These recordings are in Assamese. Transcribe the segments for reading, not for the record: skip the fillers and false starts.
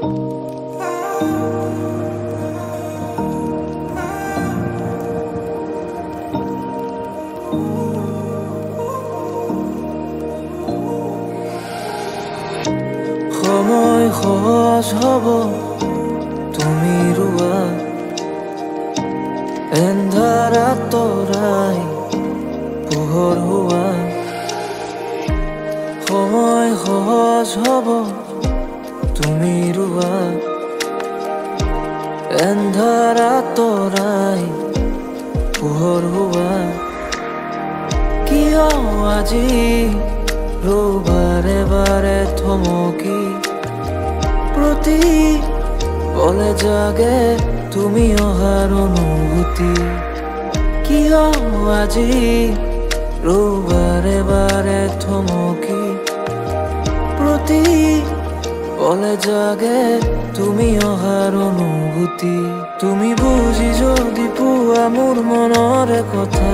সময় সহজ হব তুমি ৰোৱা এন্ধাৰ আঁতৰাই পোহৰ হোৱা। সময় সহজ হব তুমি ৰোৱা এন্ধাৰ আঁতৰাই পোহৰ হোৱা। কিয় আজি বাৰে বাৰে থমকি প্ৰতি পলে জাগে তুমি অহাৰ অনুভূতি। কিয় আজি বাৰে বাৰে থমকি প্ৰতি পলে জাগে তুমি অহাৰ অনুভূতি। তুমি বুজি যদি পোৱা মোৰ মনৰে কথা,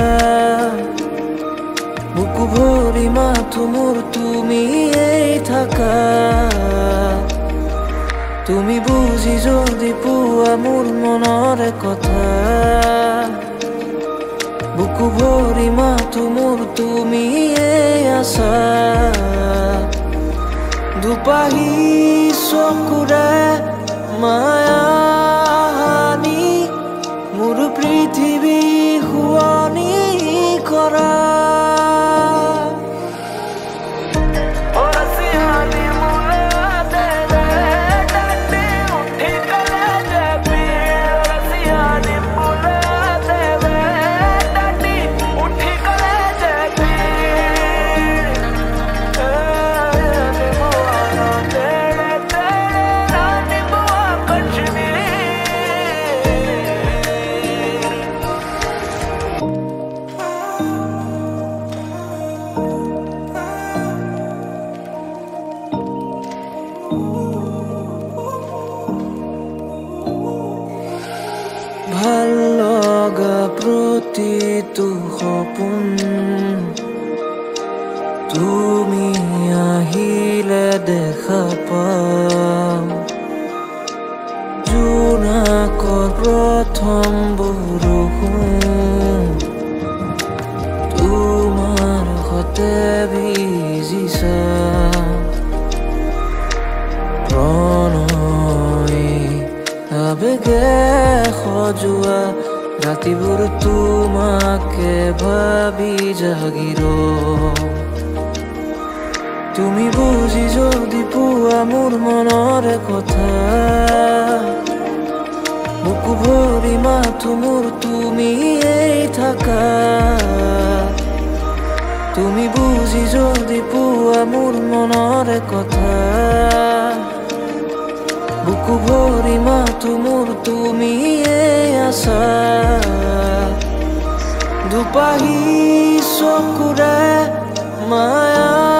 বুকু ভৰি মাথো মোৰ তুমিয়েই থাকা। তুমি বুজি যদি পোৱা মোৰ মনৰে কথা, বুকু ভৰি মাথো মোৰ তুমিয়েই আছা। দুপাহি চকুৰে মায়া হানি মোৰ পৃথিৱী শুৱনি কৰা। ভাল লগা প্ৰতিটো সপোন তুমি আহিলে দেখা পাম। জোনাকৰ প্ৰথম বৰষুণ তোমাৰ সতে ভিজিছা। আবেগে সজোৱা ৰাতিবোৰ তোমাকে ভাবি জাগিৰ। তুমি বুজি যদি পোৱা মোৰ মনৰে কথা, বুকু ভৰি মাথো মোৰ তুমিয়েই থাকা। তুমি বুজি যদি পোৱা মোৰ মনৰে কথা, বুকু ভৰি মাথো মোৰ তুমিয়েই আছা। দুপাহি চকুৰে মায়া